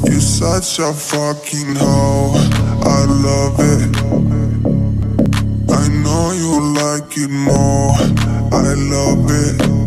You're such a fucking hoe, I love it. I know you like it more, I love it.